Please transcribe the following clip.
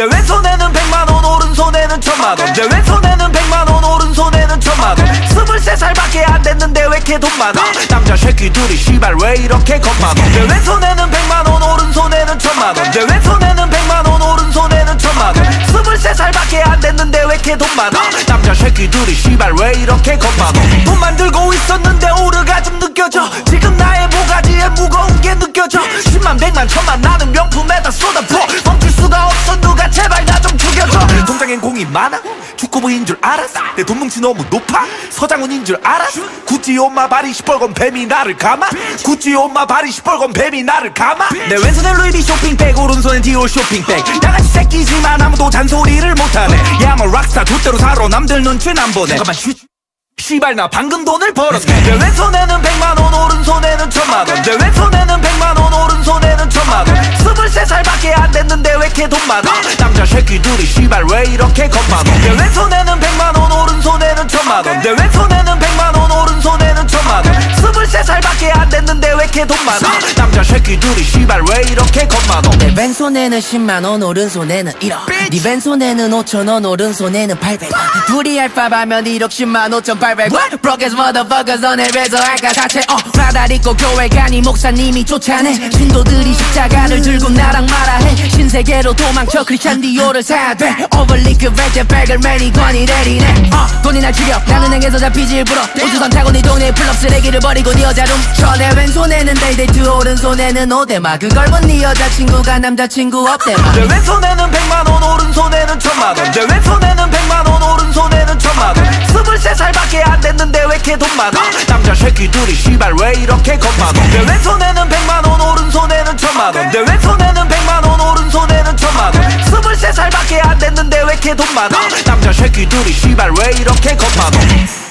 내 왼손에는 100만원 오른손에는 1000만원 내 왼손에는 100만원 오른손에는 1000만원 23살밖에 안 됐는데 왜 이렇게 돈 많아 남자 새끼들이 씨발 왜 이렇게 겁많아 내 왼손에는 100만원 오른손에는 1000만원 내 왼손에는 100만원 오른손에는 1000만원 23살밖에 안 됐는데 왜 이렇게 돈 많아 남자 새끼들이 씨발 왜 이렇게 겁많아 돈만 들고 있었는데 오르가즘 느껴져 지금 나의 모가지에 무거운 게 느껴져 10만 100만 1000만 나는 명품에다 쏟아부어 멈출 수가 없어 누가 제발 나 좀 죽여줘 통장엔 공이 많아 축구부인 줄 알아 내 돈 뭉치 너무 높아 서장훈인 줄 알아 구찌 엄마 발이 시뻘건 뱀이 나를 감아 구찌 엄마 발이 시뻘건 뱀이 나를 감아 내 왼손엔 루이비 쇼핑백 오른손엔 디올 쇼핑백 양아치 새끼지만 아무도 잔소리를 못하네 Yeah I'm a rockstar 돛대로 살아 남들 눈치는 안 보내 잠깐만 쉿 씨발 나 방금 돈을 벌었어 내 왼손에는 100만원 오른손에는 1000만원 내 왼손에는 100만원 오른손에는 1000만원 23살밖에 안 됐는데 왜 이렇게 돈 많아 남자 새끼들이 씨발 왜 이렇게 겁많아 내 왼손에는 100만원 오른손에는 1000만원 내 왼손에는 100만원 오른손에는 1000만원 23살밖에 안 됐는데 왜 이렇게 돈 많아 남자 새끼들이 씨발 왜 이렇게 겁많아 내 왼손에는 10만원 오른손에는 1억 네 왼손에는 5천원 오른손에는 800원 둘이 알바하면 1억 10만 5,800원 Broke as motherfuckers 너네 배서 할까 자체 라달 입고 교회 가니 목사님이 쫓아내 신도들이 십자가를 들고 나랑 말아해 신세계로 도망쳐 크리스찬 디오를 사야 돼 Overlick 벨트 백을 매니 관이 내리네 돈이 날 죽여 나는 행에서 잡히지 일부러 우주선 타고 네 동네 플럽 쓰레기를 버리고 네 여자 훔쳐 내 왼손에는 데이데이트 오른손에는 오데마 그걸 본 네 여자친구가 남자친구 없대마 내 왼손에는 100만원 오른손에는 1000만원 내 왼손에는 100만원 오른손에는 1000만원 23살밖에 안 됐는데 왜 이렇게 돈 많아 남자 새끼들이 씨발 왜 이렇게 겁많아 내 왼손에는 100만원 오른손에는 1000만원 내 왼손에는 100만원 오른손에는 1000만원 23살밖에 안 됐는데 왜 이렇게 돈 많아 남자 새끼들이 씨발 왜 이렇게 겁많아